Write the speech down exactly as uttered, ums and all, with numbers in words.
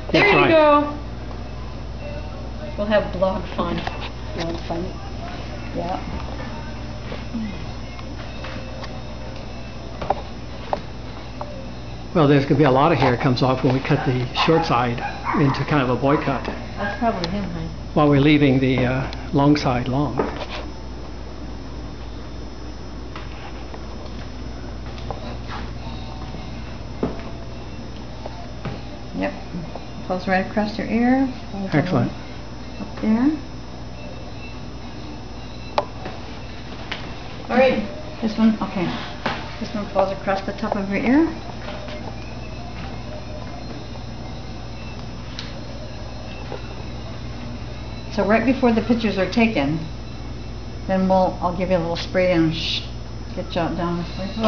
There That's you right. go. We'll have blog fun. Blog fun. Yeah. Well, there's going to be a lot of hair comes off when we cut the short side into kind of a boy cut, That's probably him, honey. while we're leaving the uh, long side long. Yep. Pulls right across your ear. Pulls Excellent. Up there. All right. This one, okay. This one falls across the top of your ear. So right before the pictures are taken, then we'll I'll give you a little spray and shh, get you out down this way.